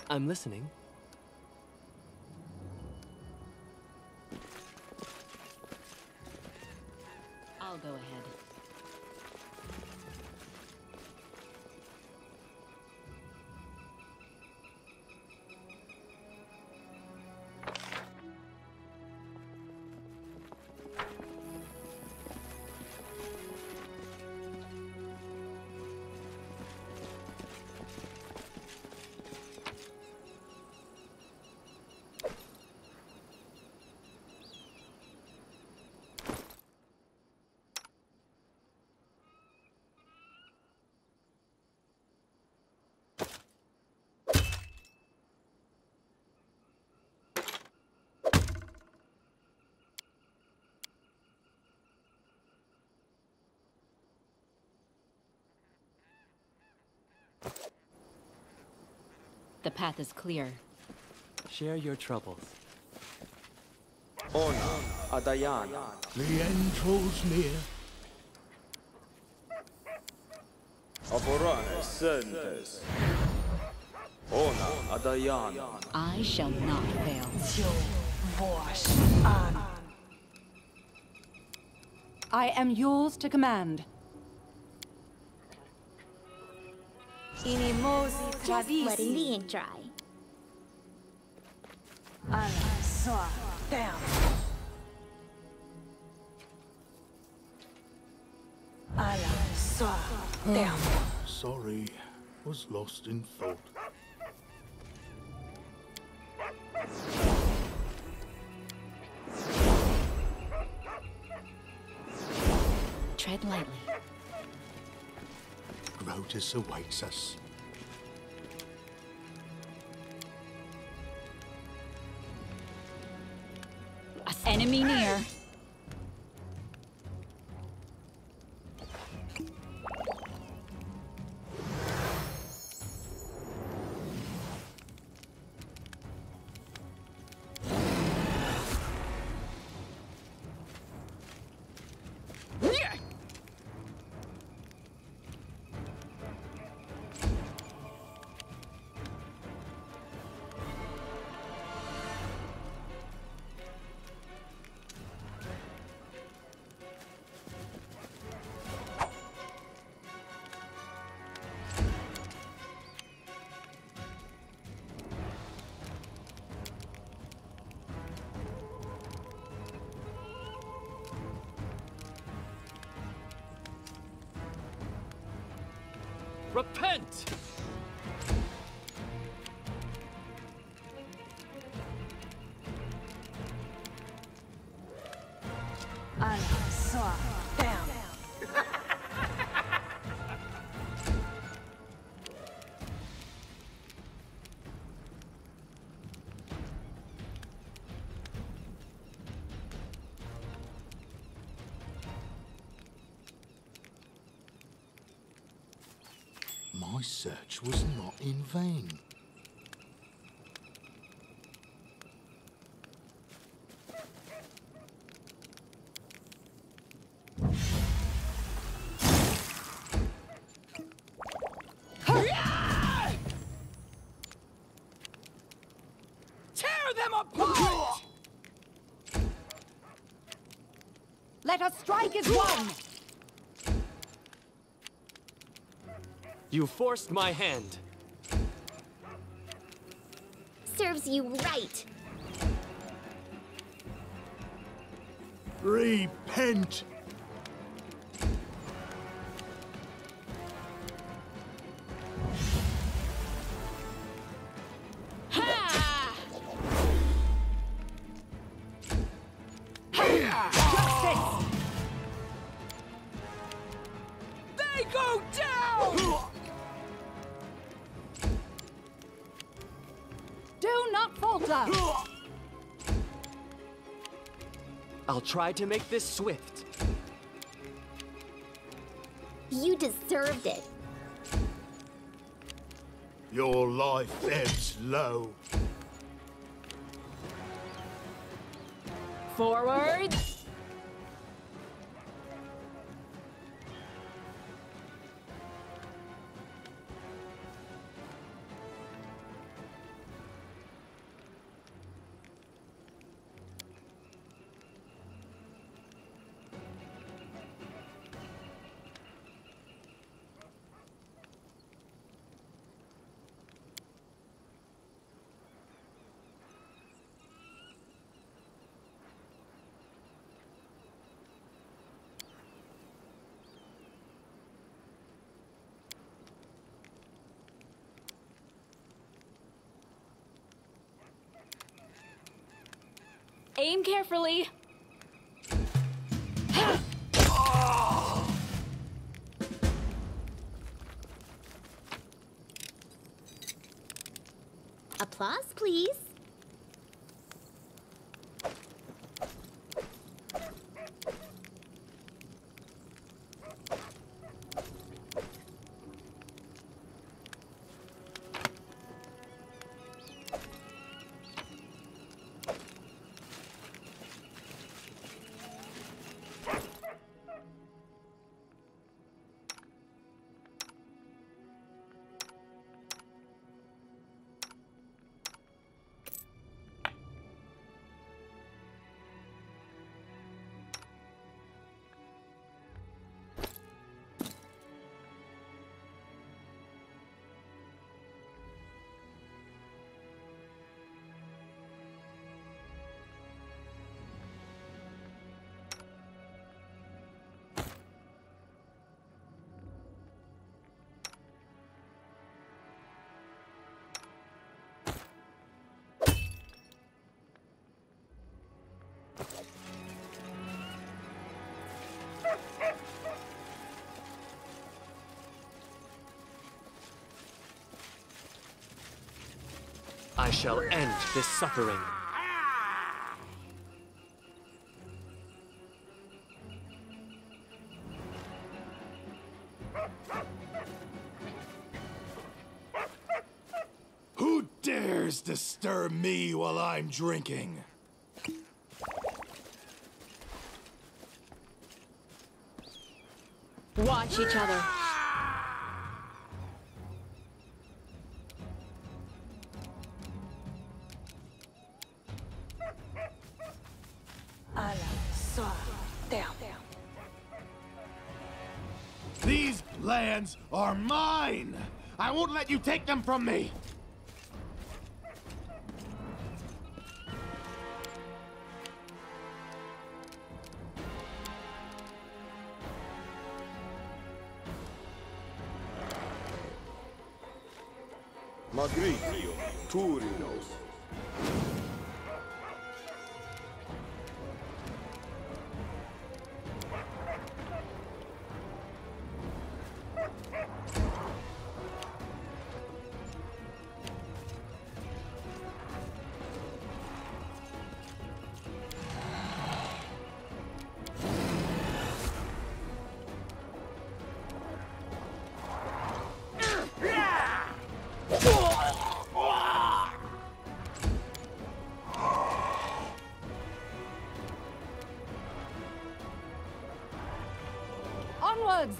I'm listening. I'll go ahead. The path is clear. Share your troubles. Ona, Adayan. The end draws near. Aborane Sentes. Ona, Adayan. I shall not fail. I am yours to command. Just letting the ink dry. Sorry, was lost in thought. Tread lightly. Grotus awaits us. Enemy near. Repent! My search was not in vain. Tear them apart! Let us strike as one! You forced my hand. Serves you right. Repent! They go down! Do not falter! I'll try to make this swift. You deserved it. Your life ebbs low. Forward. Aim carefully. Applause, please. I shall end this suffering. Who dares disturb me while I'm drinking? Watch each other. These lands are mine! I won't let you take them from me! Magritio, Turinos. Onwards!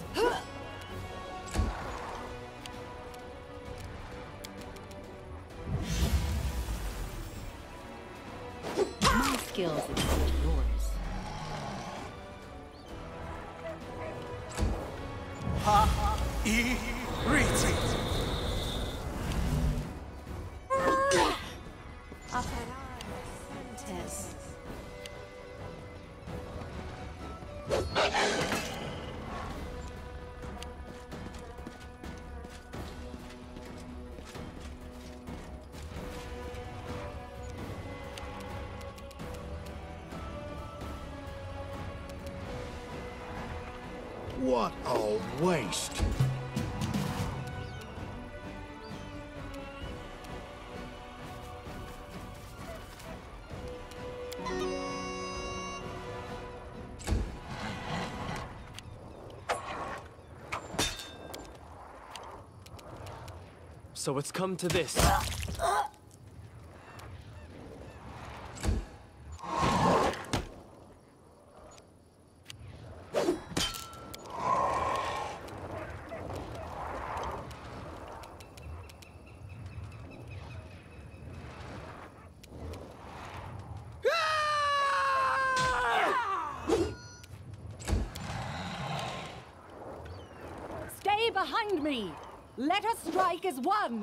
My skills exceed yours. What a waste! So it's come to this. Stay behind me! Let us strike as one!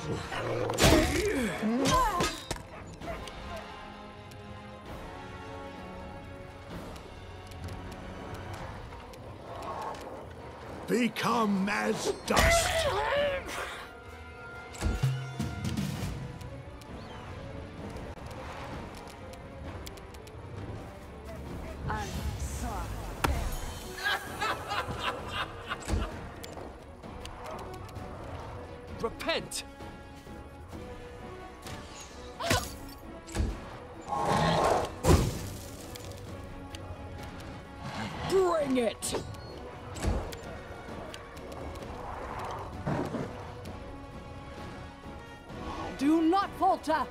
Become as dust. Repent! Bring it! Do not falter!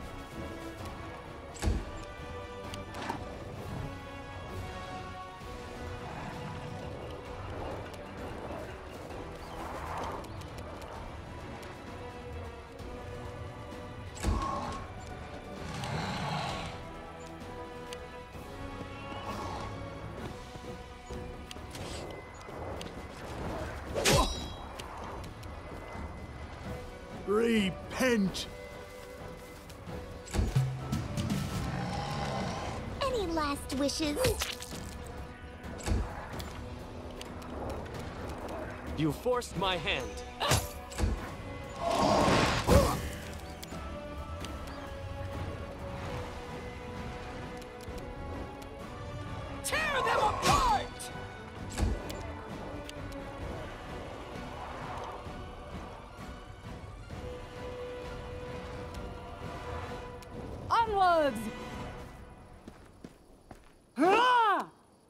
Repent! Any last wishes? You forced my hand. Tear them apart! Onwards! Ah!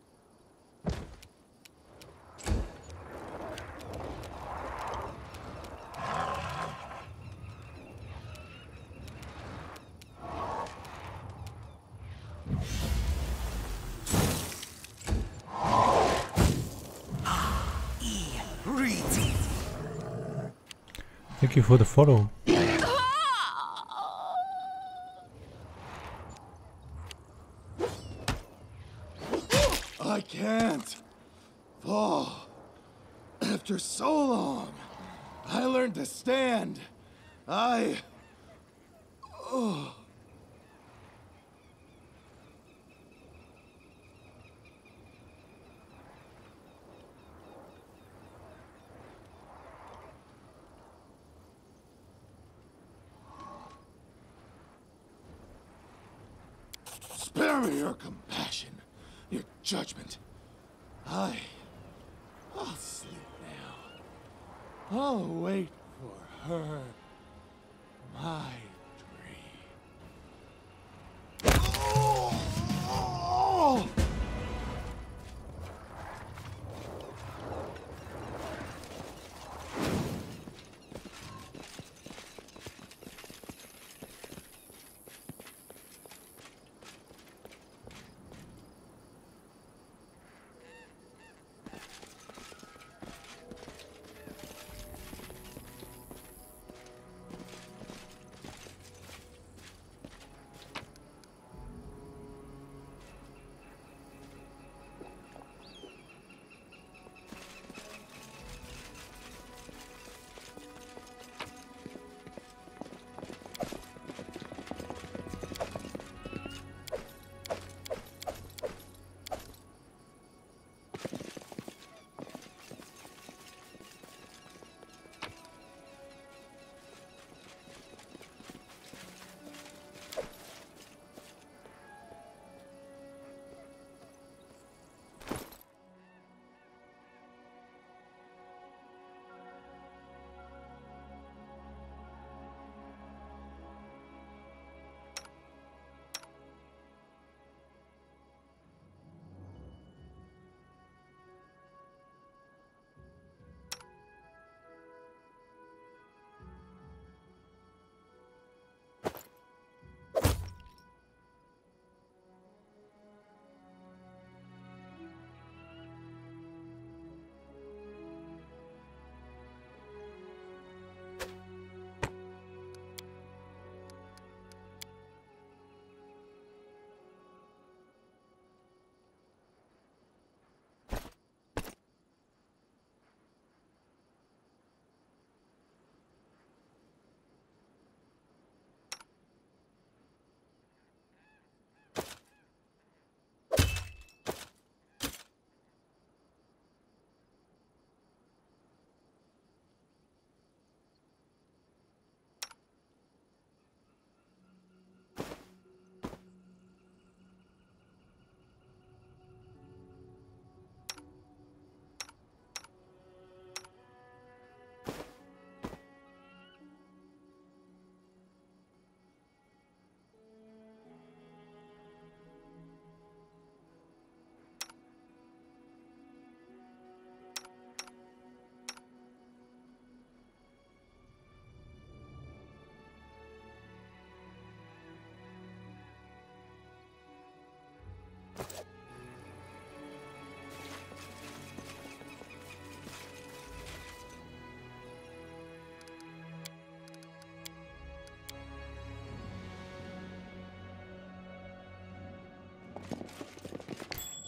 Thank you for the follow. I can't fall. After so long, I learned to stand. Spare me your compassion, your judgment. I'll sleep now. I'll wait for her, my dream. Oh!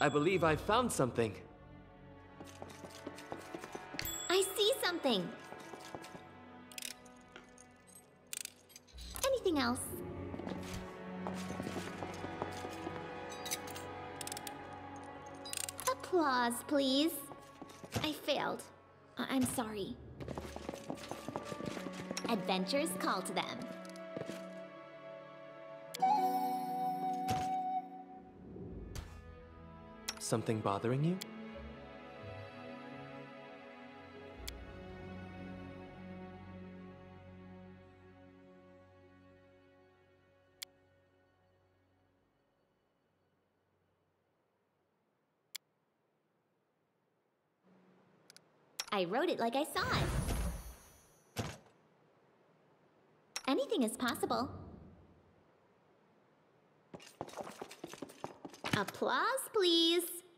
I believe I've found something. I see something. Anything else? Applause, please. I failed. I'm sorry. Adventures call to them. Something bothering you? I wrote it like I saw it. Anything is possible. Applause, please.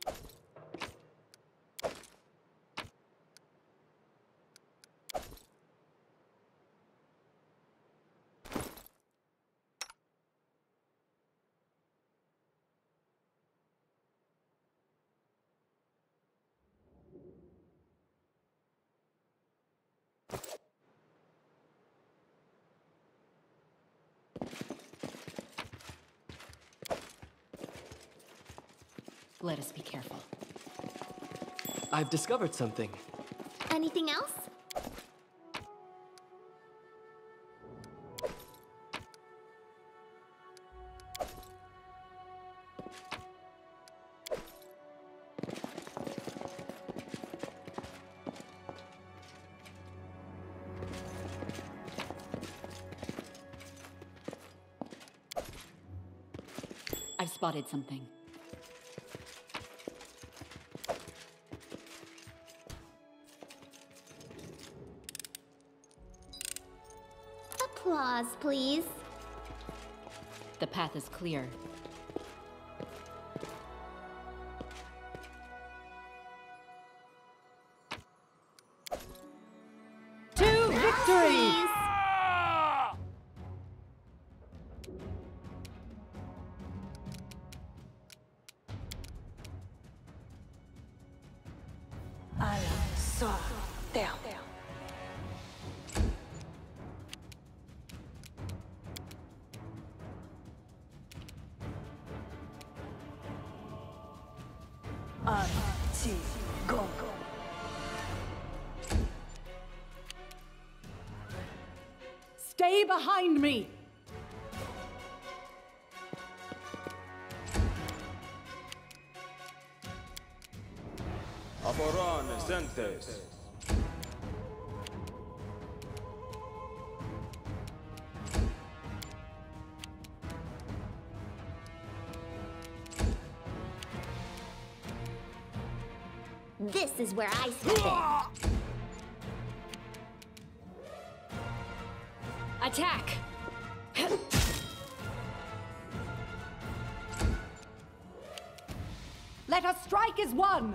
Let us be careful. I've discovered something. Anything else? I've spotted something. Applause, please. The path is clear. To victory! Please. Stay behind me! Aboran Zentes. This is where I step in. Attack! Let us strike as one!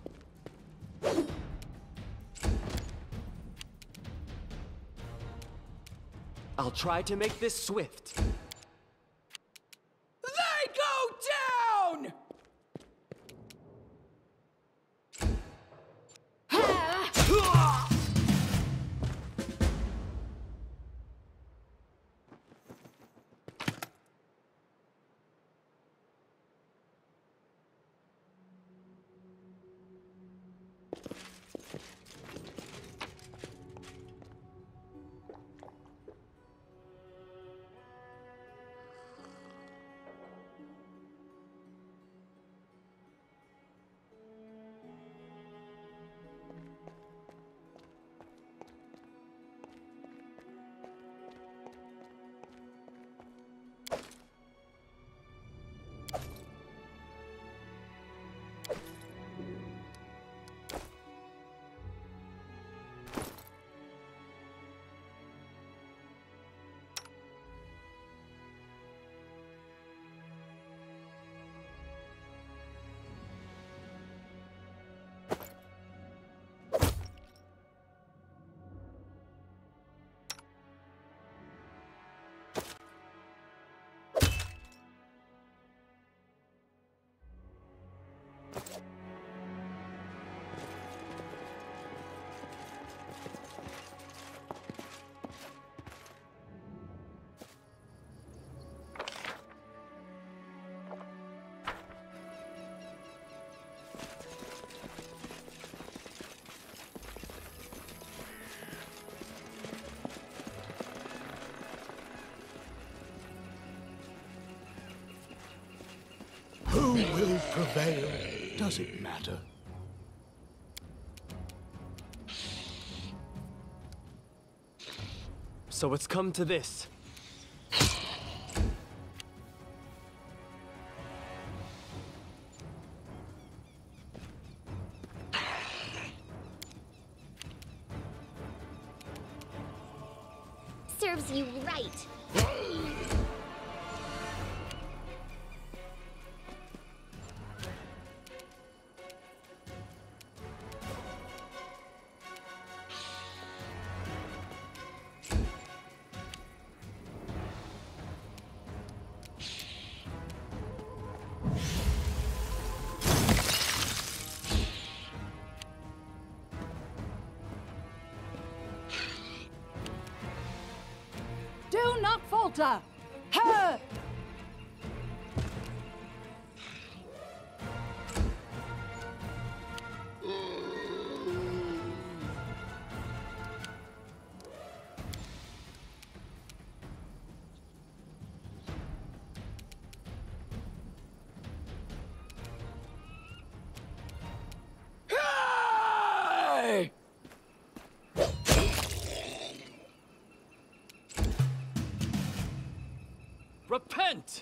I'll try to make this swift. They go down! prevail? Does it matter? So it's come to this. Serves you right. Do not falter! Her! Hey! Repent!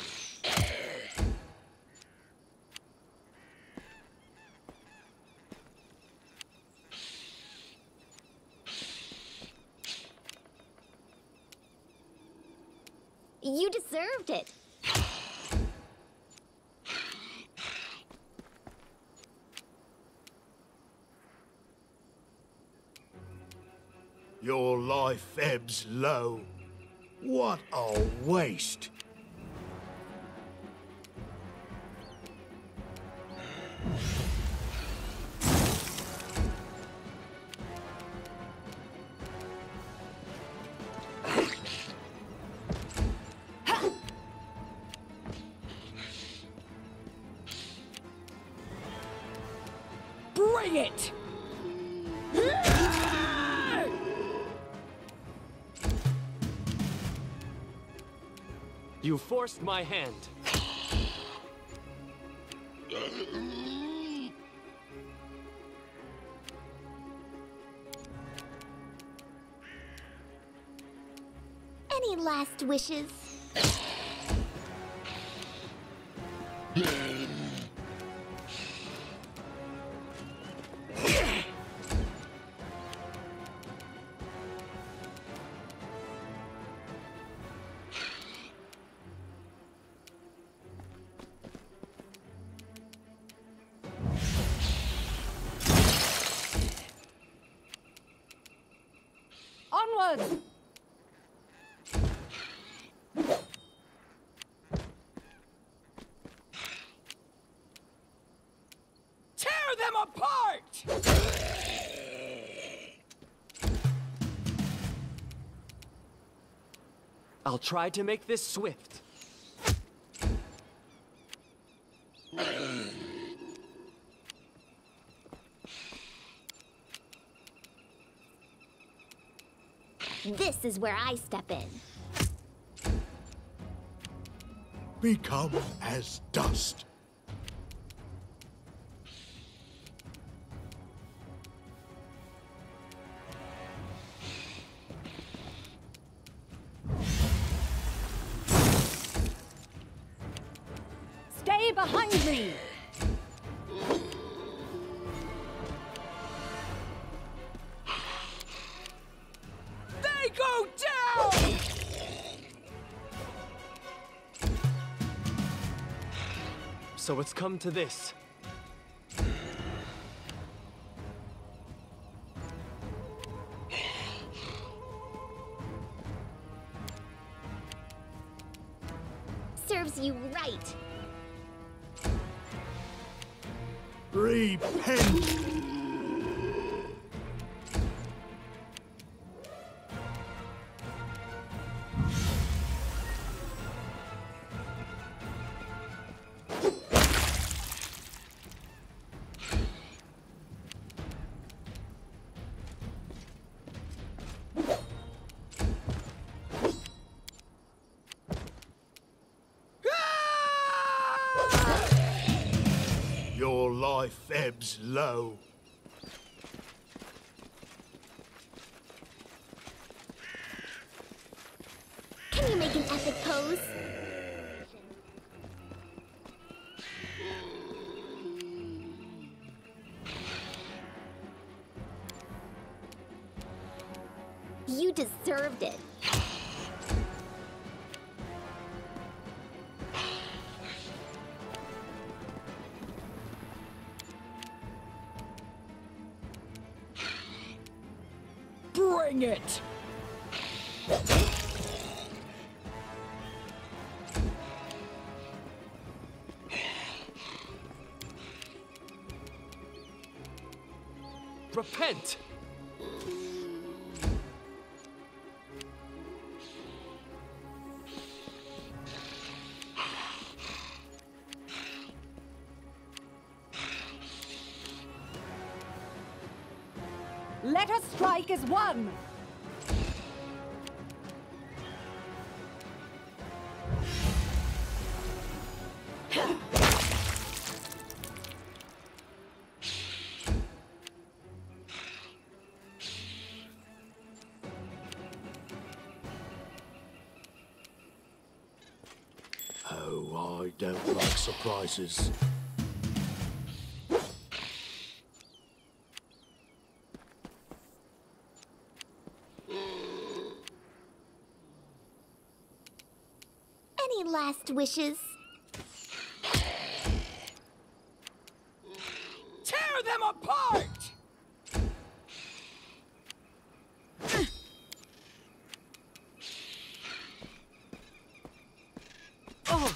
You deserved it. Your life ebbs low. What a waste! Bring it! You forced my hand. Any last wishes? Onwards! Tear them apart! I'll try to make this swift. This is where I step in. Become as dust. Stay behind me! They go down! So it's come to this. Serves you right. Repent! my feb's low. Can you make an epic pose? You deserved it. Bring it! Repent! Let us strike as one! Oh, I don't like surprises. Any last wishes? Tear them apart! Oh.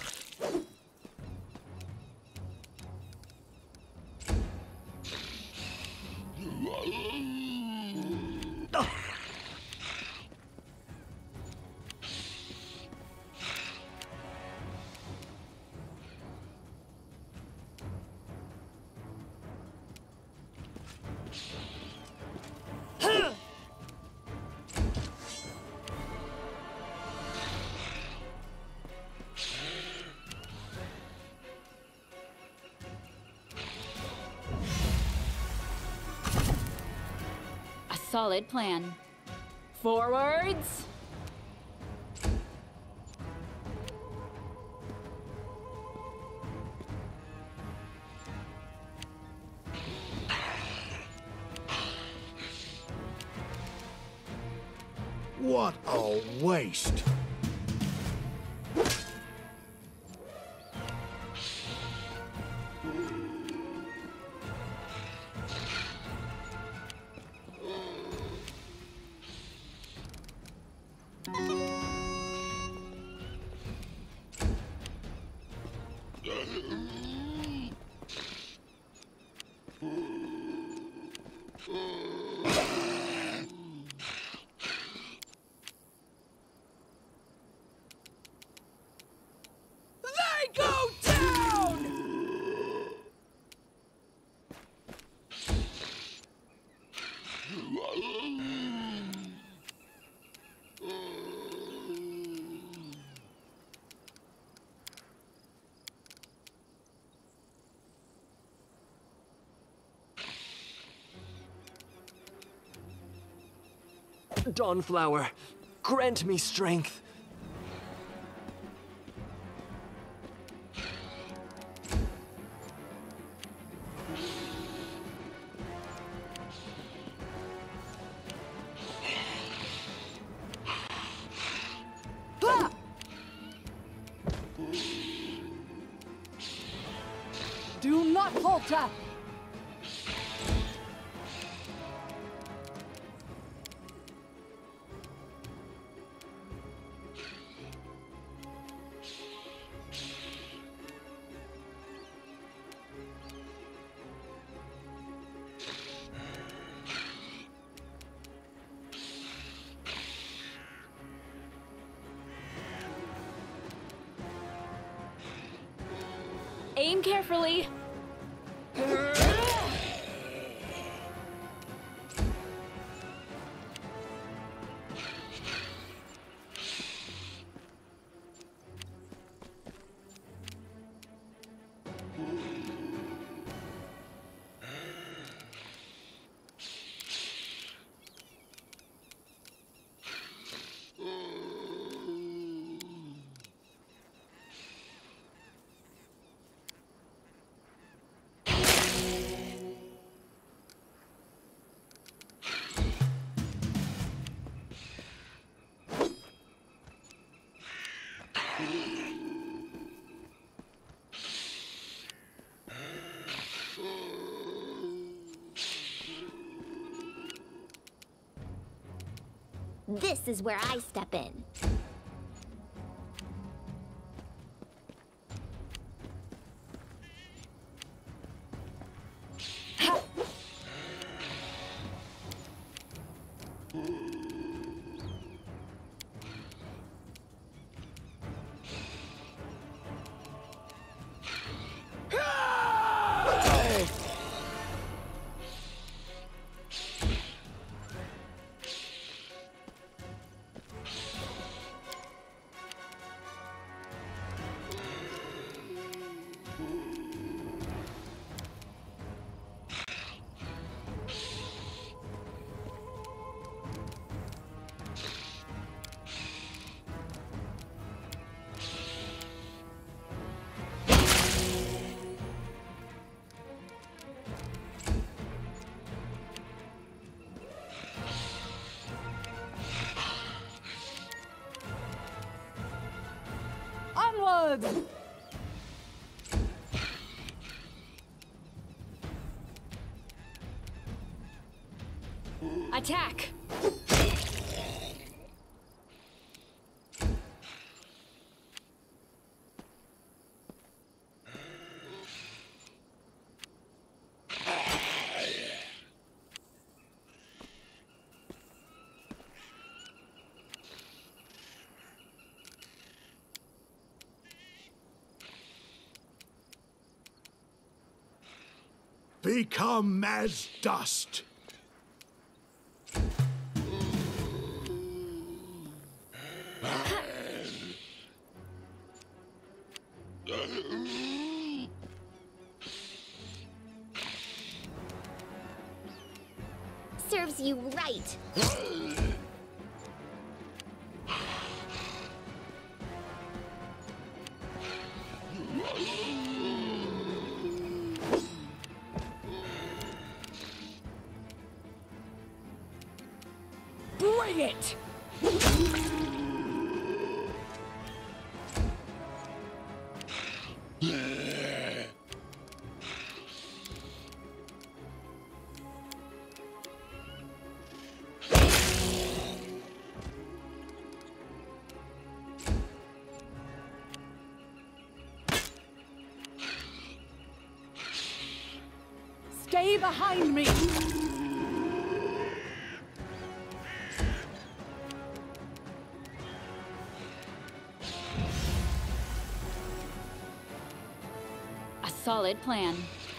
A solid plan. Forwards! What a waste! They go down! Dawnflower, grant me strength. Ha! Do not falter! Aim carefully. This is where I step in. Onward! Attack! Become as dust. Serves you right. Bring it! Stay behind me! A solid plan.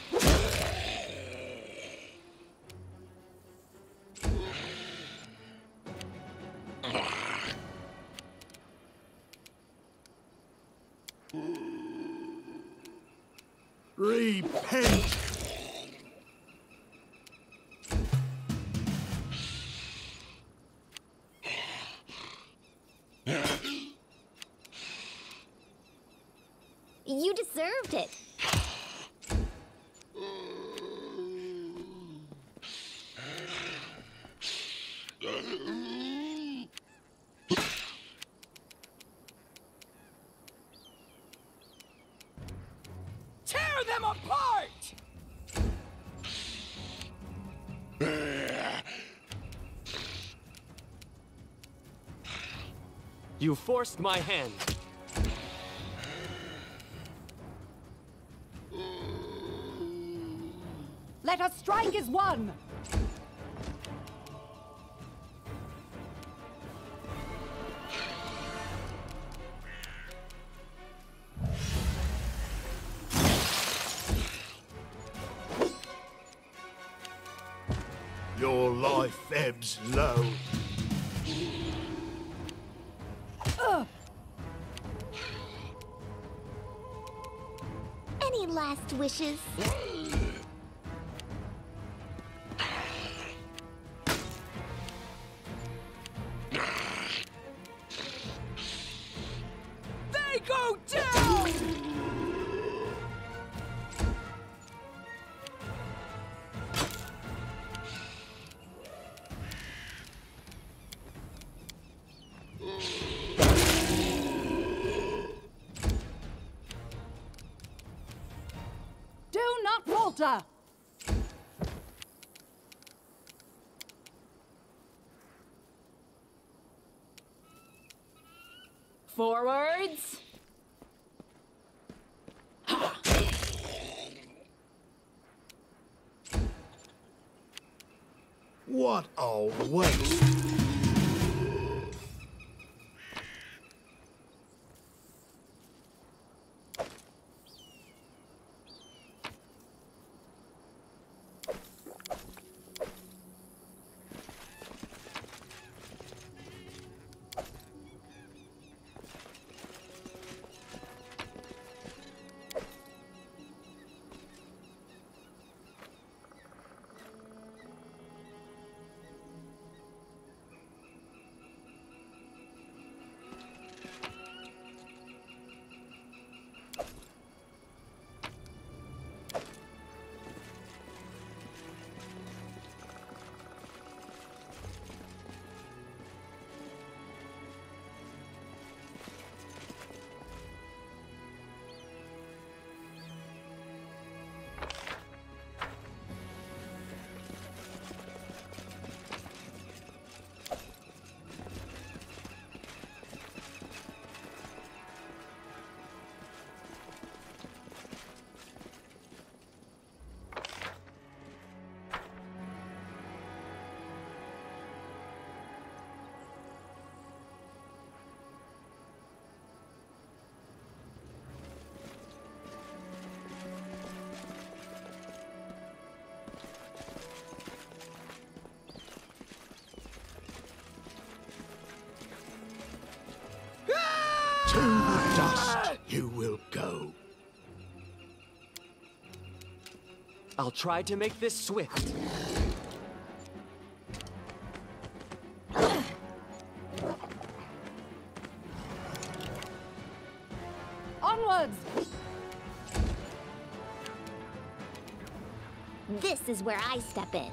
Repent! You deserved it. Tear them apart! You forced my hand. Let us strike as one! Your life ebbs low. Any last wishes? They go down! Do not falter! Forwards! What a waste! To the dust you will go. I'll try to make this swift. Onwards! This is where I step in.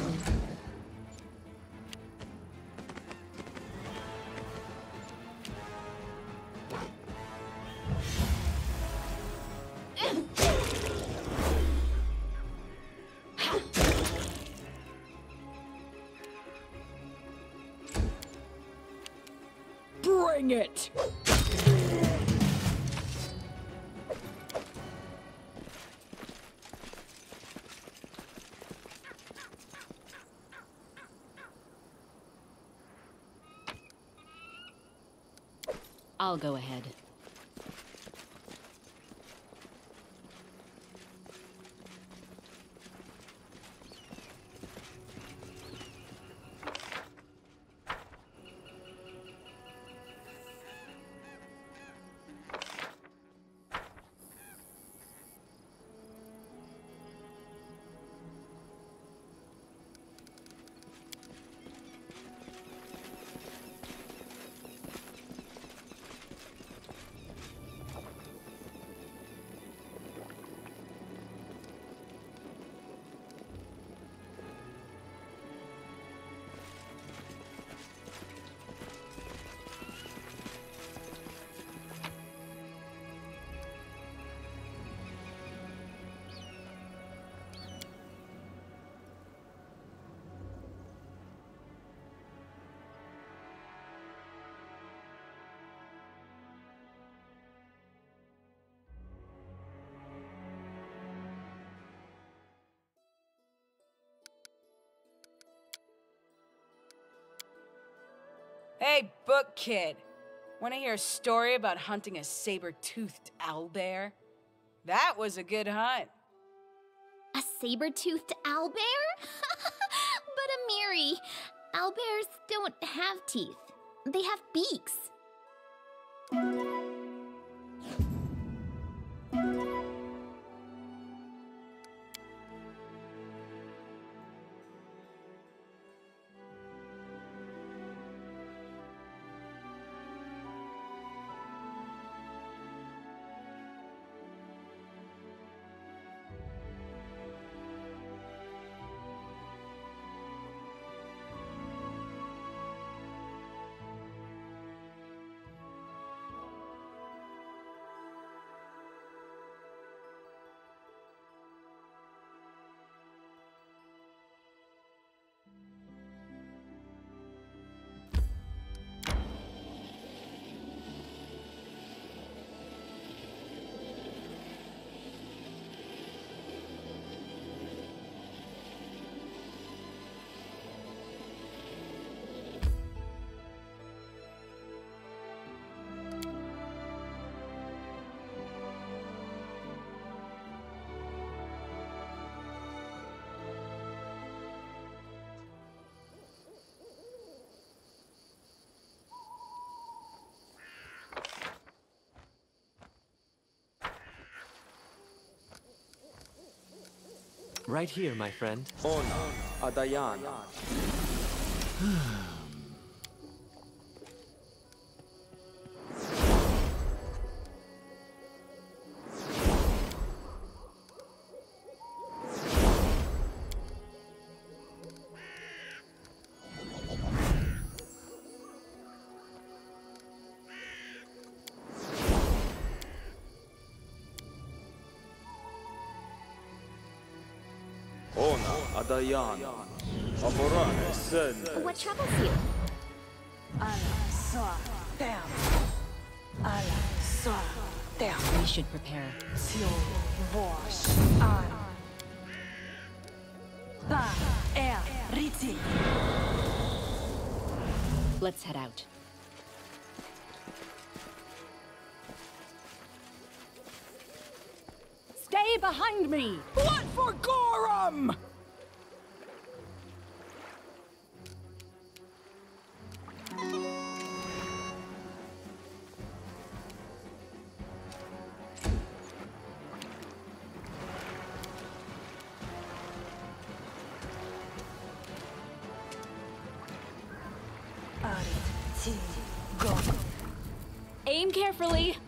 Bring it! I'll go ahead. Hey, book kid. Want to hear a story about hunting a saber-toothed owlbear? That was a good hunt. A saber-toothed owlbear? But Amiri, owlbears don't have teeth. They have beaks. Right here, my friend. Ona, Adayana. Ona, Adayana. Amorane, Sen. What troubles you? We should prepare. Let's head out. Stay behind me! Blood for Gorum! Aim carefully.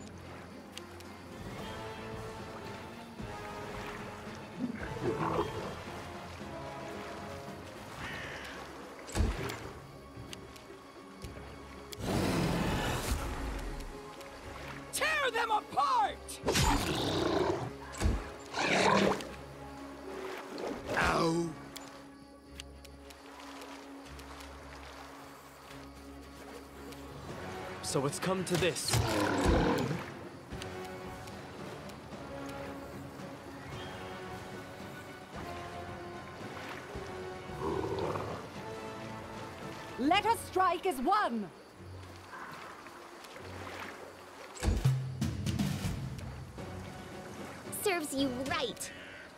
Tear them apart! Ow! So it's come to this. Let us strike as one! Serves you right.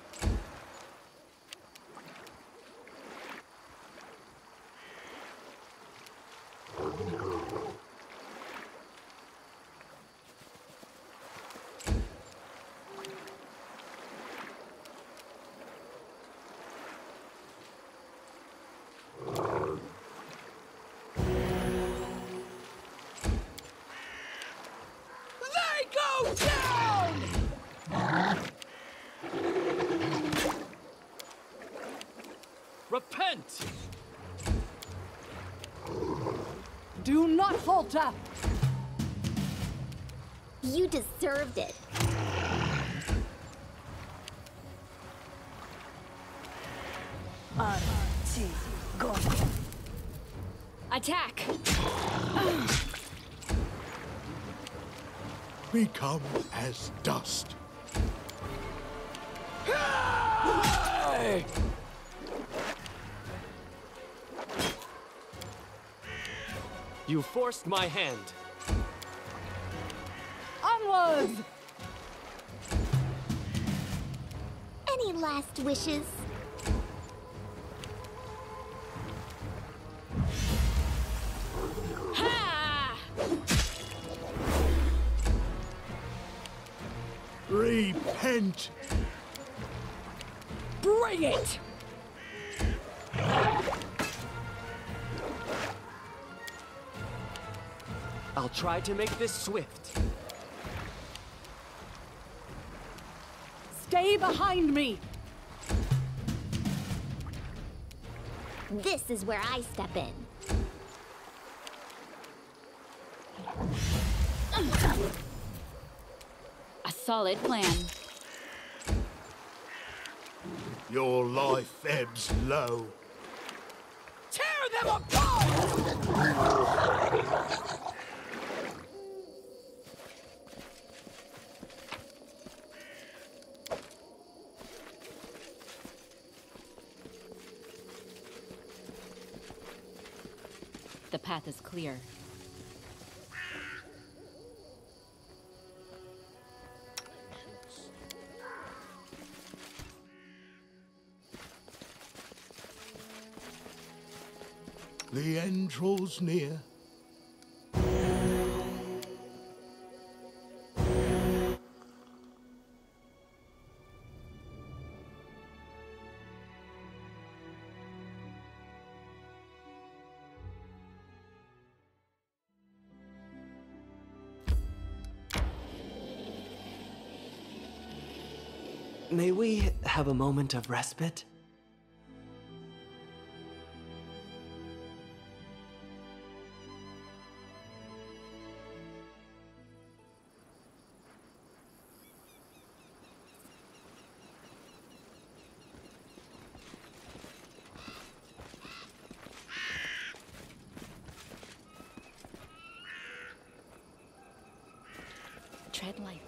They go down! Repent! Do not falter! You deserved it. Attack! Become as dust. You forced my hand. Onwards! Any last wishes? Ha! Repent! Bring it! I'll try to make this swift. Stay behind me! This is where I step in. A solid plan. Your life ebbs low. Tear them apart! The path is clear. The end draws near. May we have a moment of respite? Tread light.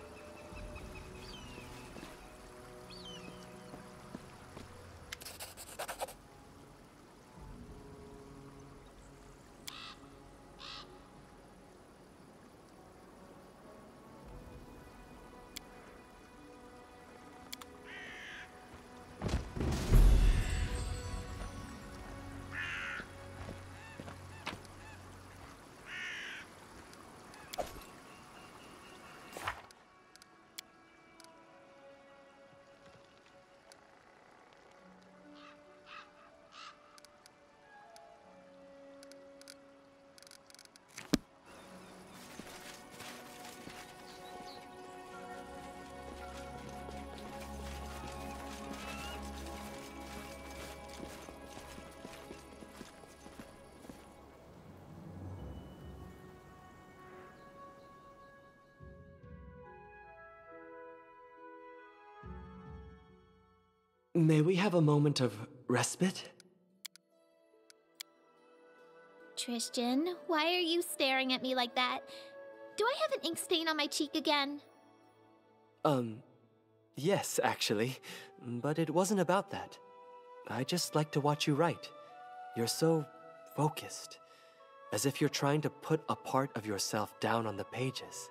May we have a moment of respite? Tristan, why are you staring at me like that? Do I have an ink stain on my cheek again? Yes, actually. But it wasn't about that. I just like to watch you write. You're so focused. As if you're trying to put a part of yourself down on the pages.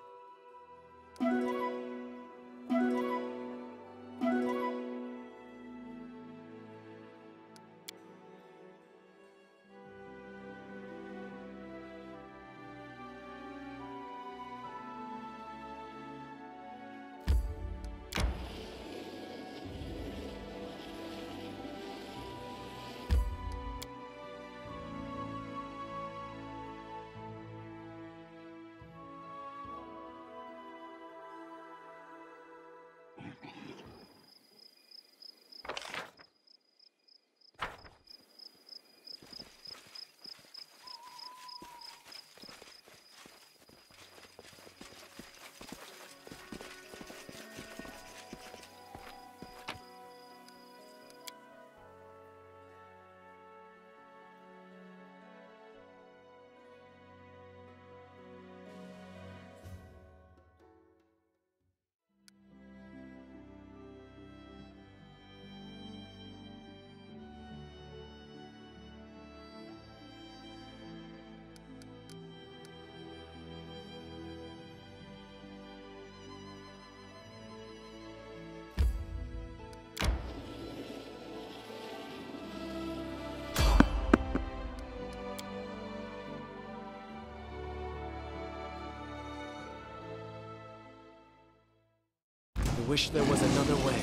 I wish there was another way.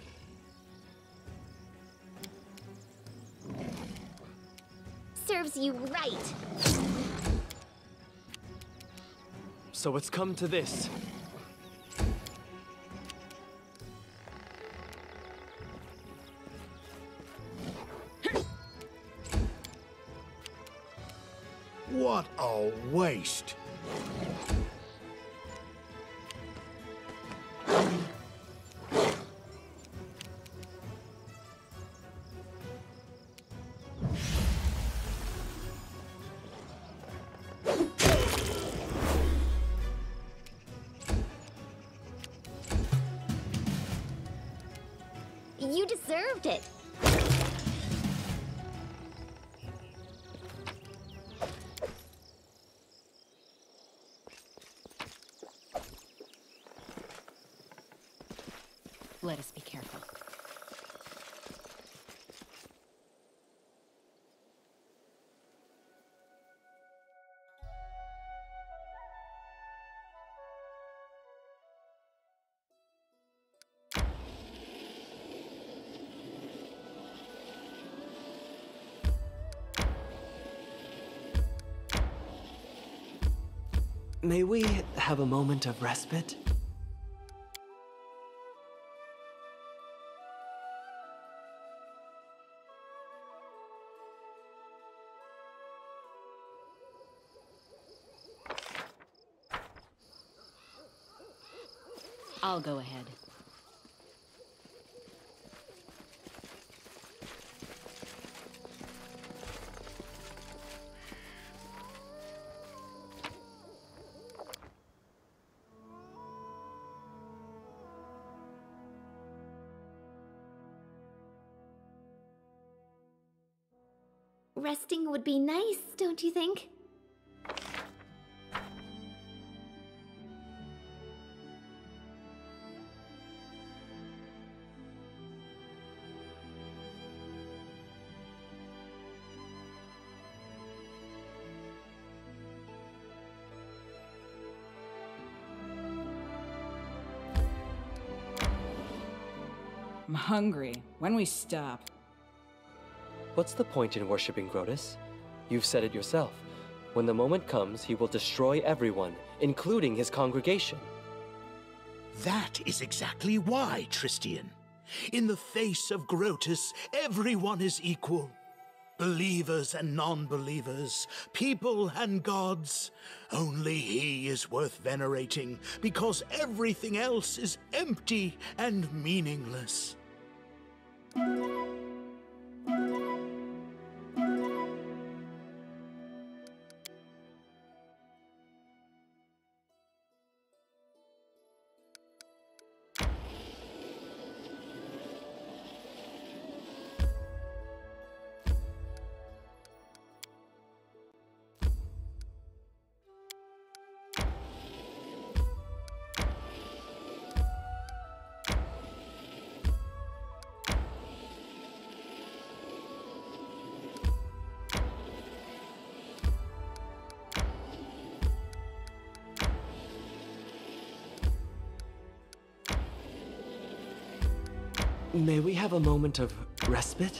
Serves you right. So it's come to this. What a waste! You deserved it. Let us be careful. May we have a moment of respite? I'll go ahead. Resting would be nice, don't you think? I'm hungry. When we stop? What's the point in worshipping Grotus? You've said it yourself. When the moment comes, he will destroy everyone, including his congregation. That is exactly why, Tristian. In the face of Grotus, everyone is equal. Believers and non-believers, people and gods. Only he is worth venerating, because everything else is empty and meaningless. May we have a moment of respite?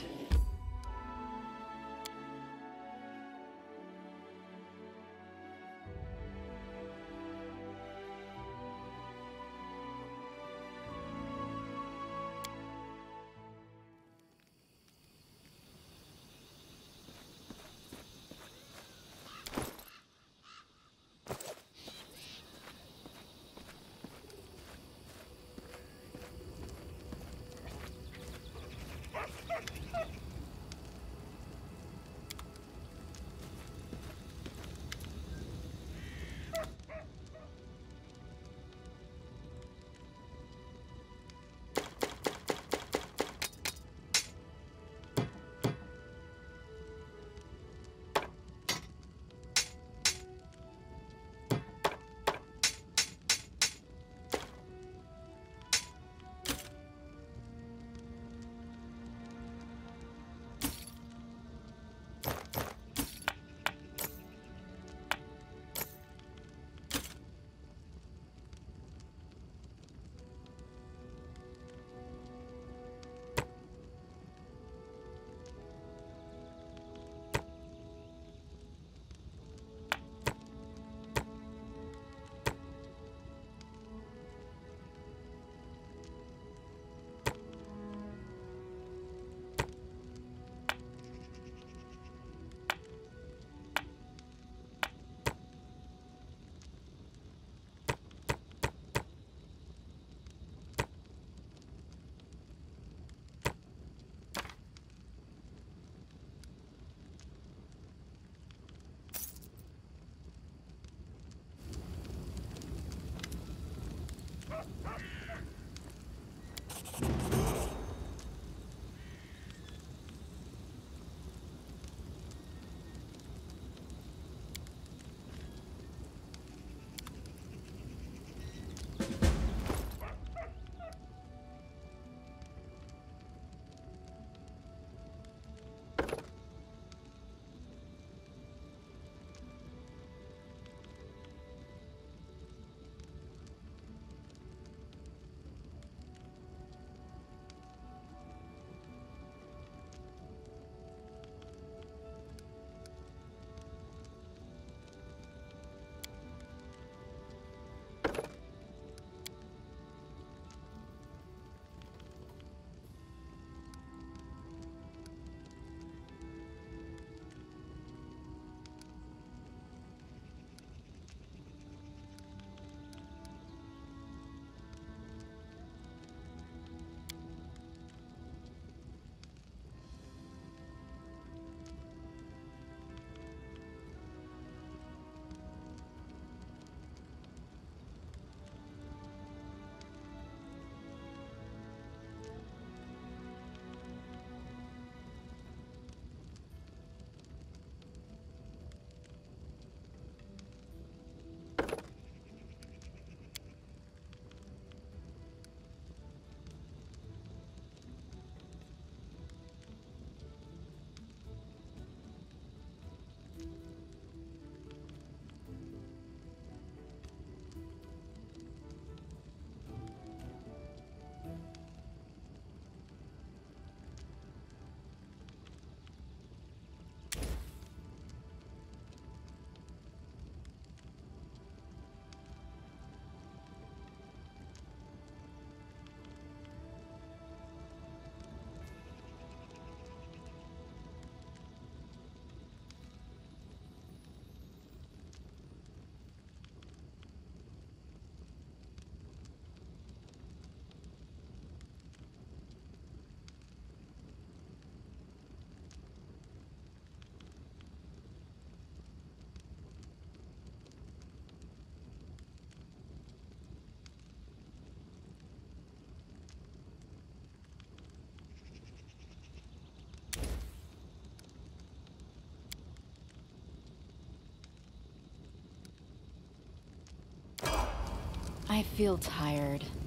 I feel tired.